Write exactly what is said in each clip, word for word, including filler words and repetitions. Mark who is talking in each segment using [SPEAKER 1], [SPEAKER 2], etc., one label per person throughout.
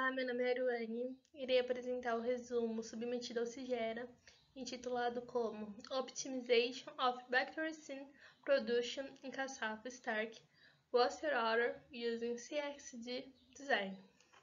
[SPEAKER 1] Olá, meu nome é Aruane. Irei apresentar o resumo submetido ao CIGERA, intitulado como Optimization of Bacteriocin Production in Cassava Starch Water Order Using C X D Design.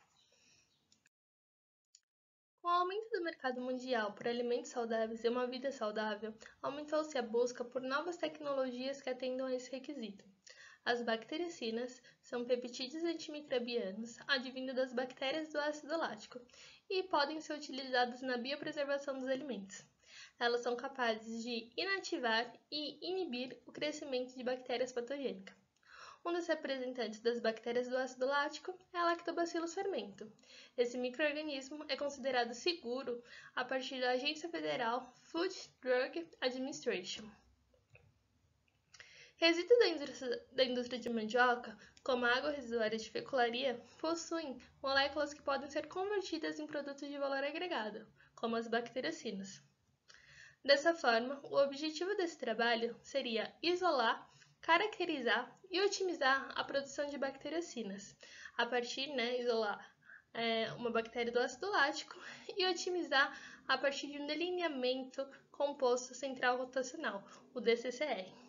[SPEAKER 1] Com o aumento do mercado mundial por alimentos saudáveis e uma vida saudável, aumentou-se a busca por novas tecnologias que atendam a esse requisito. As bactericinas são peptídeos antimicrobianos advindos das bactérias do ácido lático e podem ser utilizadas na biopreservação dos alimentos. Elas são capazes de inativar e inibir o crescimento de bactérias patogênicas. Um dos representantes das bactérias do ácido lático é a Lactobacillus fermento. Esse micro-organismo é considerado seguro a partir da Agência Federal Food Drug Administration. Resíduos da indústria, da indústria de mandioca, como a água residuária de fecularia, possuem moléculas que podem ser convertidas em produtos de valor agregado, como as bactericinas. Dessa forma, o objetivo desse trabalho seria isolar, caracterizar e otimizar a produção de bactericinas, a partir, né, isolar é, uma bactéria do ácido lático e otimizar a partir de um delineamento composto central rotacional, o D C C R.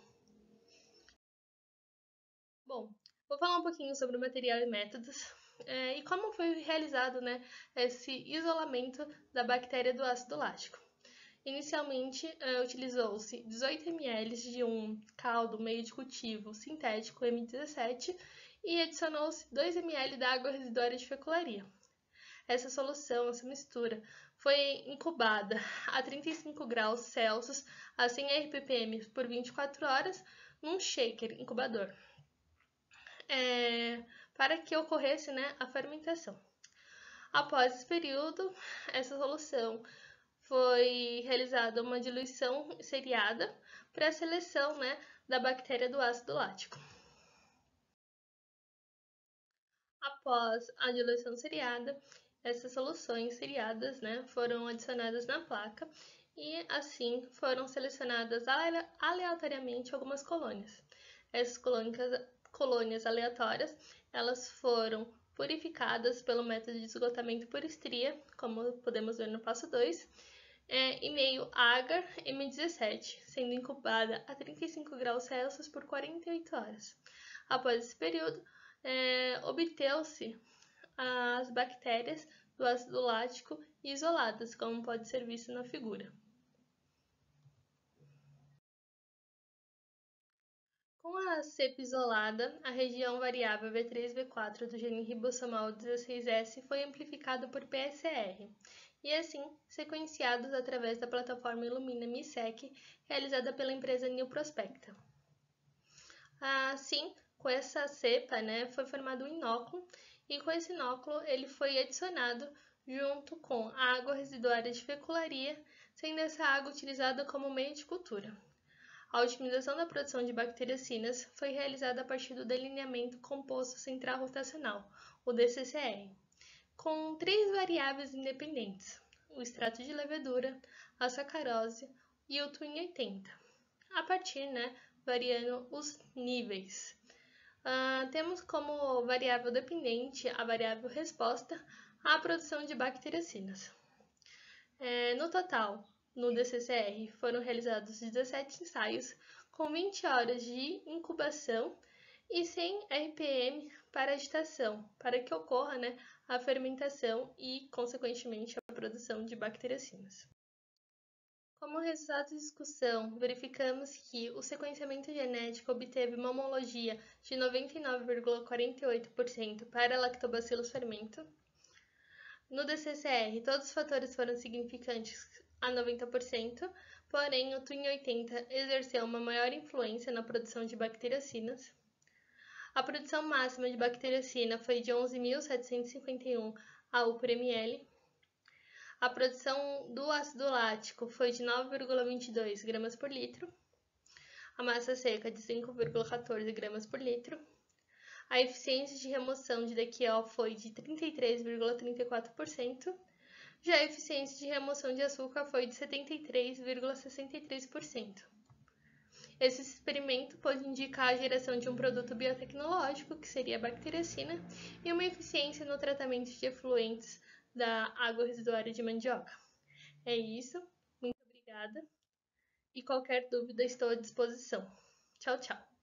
[SPEAKER 1] Bom, vou falar um pouquinho sobre o material e métodos é, e como foi realizado, né, esse isolamento da bactéria do ácido lático. Inicialmente, é, utilizou-se dezoito mililitros de um caldo meio de cultivo sintético M dezessete e adicionou-se dois mililitros de água residuária de fecularia. Essa solução, essa mistura, foi incubada a trinta e cinco graus Celsius a cem R P P M por vinte e quatro horas num shaker incubador. É, para que ocorresse, né, a fermentação. Após esse período, essa solução foi realizada uma diluição seriada para a seleção, né, da bactéria do ácido lático. Após a diluição seriada, essas soluções seriadas, né, foram adicionadas na placa e assim foram selecionadas aleatoriamente algumas colônias. Essas colônias colônias aleatórias, elas foram purificadas pelo método de esgotamento por estria, como podemos ver no passo dois, é, em meio agar M dezessete, sendo incubada a trinta e cinco graus Celsius por quarenta e oito horas. Após esse período, é, obteu-se as bactérias do ácido lático isoladas, como pode ser visto na figura. Com a cepa isolada, a região variável V três V quatro do gene ribossomal dezesseis S foi amplificada por P S R e, assim, sequenciados através da plataforma Illumina MiSeq, realizada pela empresa Neo-Prospecta. Assim, com essa cepa, né, foi formado um inóculo e com esse inóculo ele foi adicionado junto com a água residuária de fecularia, sendo essa água utilizada como meio de cultura. A otimização da produção de bactericinas foi realizada a partir do delineamento composto central rotacional, o D C C R, com três variáveis independentes, o extrato de levedura, a sacarose e o Twin oitenta, a partir, né, variando os níveis. Uh, temos como variável dependente a variável resposta à produção de bactericinas. É, no total, no D C C R foram realizados dezessete ensaios com vinte horas de incubação e cem R P M para agitação, para que ocorra, né, a fermentação e, consequentemente, a produção de bactericinas. Como resultado da discussão, verificamos que o sequenciamento genético obteve uma homologia de noventa e nove vírgula quarenta e oito por cento para Lactobacillus fermento. No D C C R, todos os fatores foram significantes a noventa por cento, porém o Twin oitenta exerceu uma maior influência na produção de bactericinas. A produção máxima de bactericina foi de onze mil setecentos e cinquenta e um A U por ml. A produção do ácido lático foi de nove vírgula vinte e dois gramas por litro. A massa seca de cinco vírgula quatorze gramas por litro. A eficiência de remoção de D Q O foi de trinta e três vírgula trinta e quatro por cento, já a eficiência de remoção de açúcar foi de setenta e três vírgula sessenta e três por cento. Esse experimento pode indicar a geração de um produto biotecnológico, que seria a bacteriacina, e uma eficiência no tratamento de efluentes da água residuária de mandioca. É isso, muito obrigada, e qualquer dúvida estou à disposição. Tchau, tchau!